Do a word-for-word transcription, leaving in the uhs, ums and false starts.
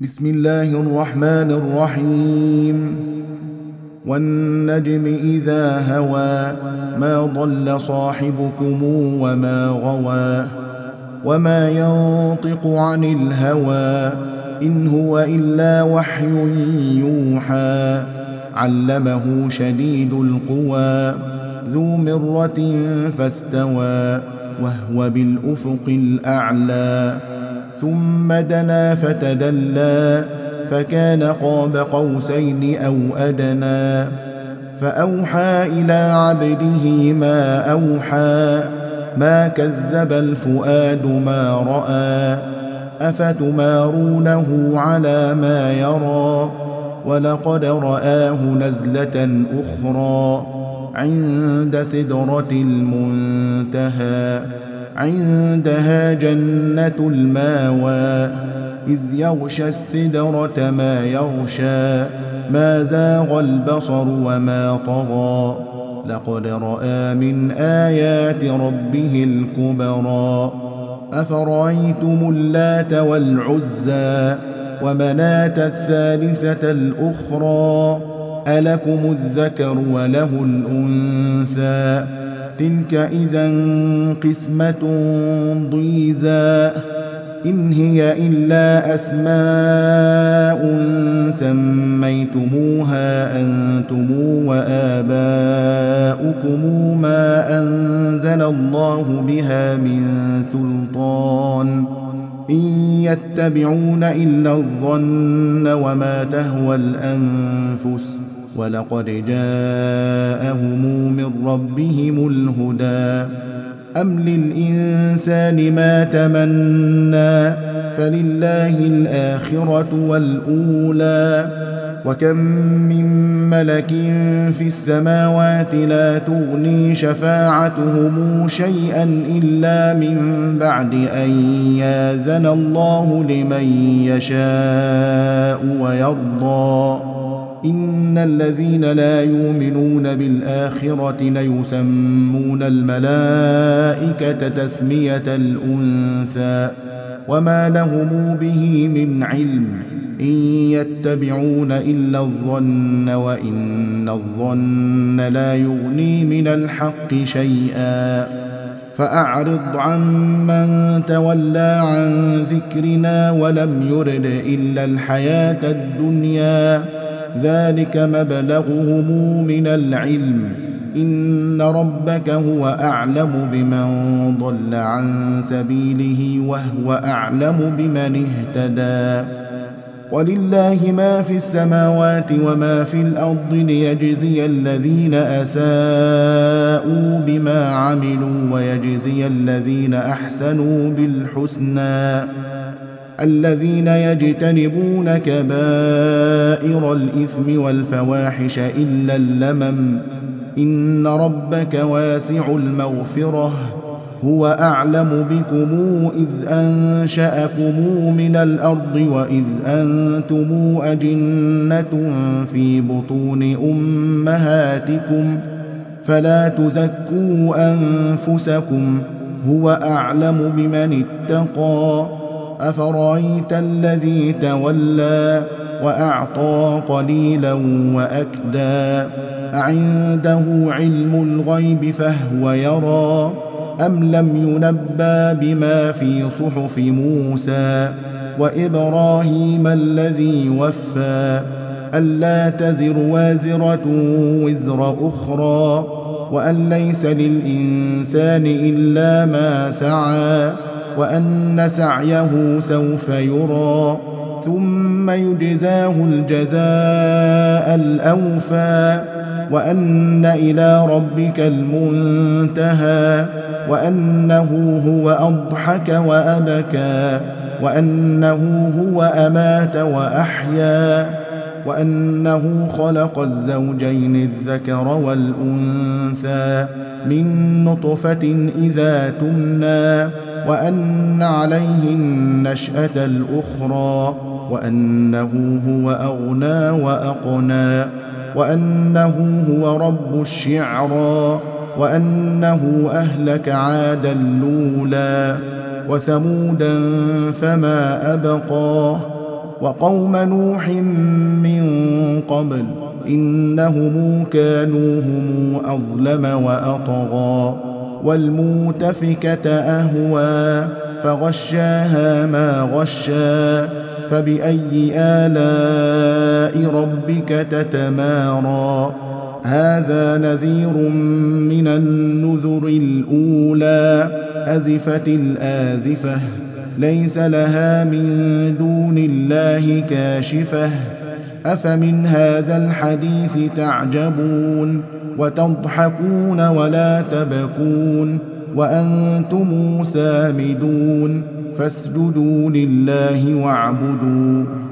بسم الله الرحمن الرحيم والنجم إذا هوى ما ضل صاحبكم وما غوى وما ينطق عن الهوى إن هو إلا وحي يوحى علمه شديد القوى ذو مرة فاستوى وهو بالأفق الأعلى ثم دنا فتدلى فكان قاب قوسين أو أدنى فأوحى إلى عبده ما أوحى ما كذب الفؤاد ما رأى أفتمارونه على ما يرى ولقد رآه نزلة أخرى عند سدرة المنتهى عندها جنة الماوى إذ يغشى السدرة ما يغشى ما زاغ البصر وما طغى لقد رأى من آيات ربه الكبرى أفرأيتم اللات والعزى ومناة الثالثة الأخرى ألكم الذكر وله الأنثى تلك إذا قسمة ضيزى إن هي إلا أسماء سميتموها أنتم وآباؤكم ما أنزل الله بها من سلطان إن يتبعون إلا الظن وما تهوى الأنفس ولقد جاءهم من ربهم الهدى أم للإنسان ما تمنى فلله الآخرة والأولى وكم من ملك في السماوات لا تغني شفاعتهم شيئا إلا من بعد أن يأذن الله لمن يشاء ويرضى إن الذين لا يؤمنون بالآخرة ليسمون الملائكة تسمية الأنثى وما لهم به من علم إن يتبعون إلا الظن وإن الظن لا يغني من الحق شيئا فأعرض عمن تولى عن ذكرنا ولم يرد إلا الحياة الدنيا ذلك مبلغهم من العلم إن ربك هو أعلم بمن ضل عن سبيله وهو أعلم بمن اهتدى ولله ما في السماوات وما في الأرض ليجزي الذين أساءوا بما عملوا ويجزي الذين أحسنوا بالحسنى الذين يجتنبون كبائر الإثم والفواحش إلا اللمم إن ربك واسع المغفرة هو أعلم بكم إذ أنشأكم من الأرض وإذ أنتم أجنة في بطون أمهاتكم فلا تزكوا أنفسكم هو أعلم بمن اتقى أفرأيت الذي تولى وأعطى قليلا وأكدى أعنده علم الغيب فهو يرى أم لم ينبأ بما في صحف موسى وإبراهيم الذي وفى ألا تزر وازرة وزر أخرى وأن ليس للإنسان إلا ما سعى وأن سعيه سوف يرى ثم يجزاه الجزاء الأوفى وأن إلى ربك المنتهى وأنه هو أضحك وأبكى وأنه هو أمات وأحيا وأنه خلق الزوجين الذكر والأنثى من نطفة إذا تمنى وأن عليه النشأة الأخرى وأنه هو أغنى وأقنى وأنه هو رب الشعرى وأنه أهلك عادا الأولى وثمودا فما أبقى وقوم نوح من قبل إنهم كانوا هم أظلم وأطغى والمؤتفكة أهوى فغشاها ما غشا فبأي آلاء ربك تتمارى هذا نذير من النذر الأولى أزفت الآزفة ليس لها من دون الله كاشفة أفمن هذا الحديث تعجبون وتضحكون ولا تبكون وأنتم سامدون فاسجدوا لله واعبدوا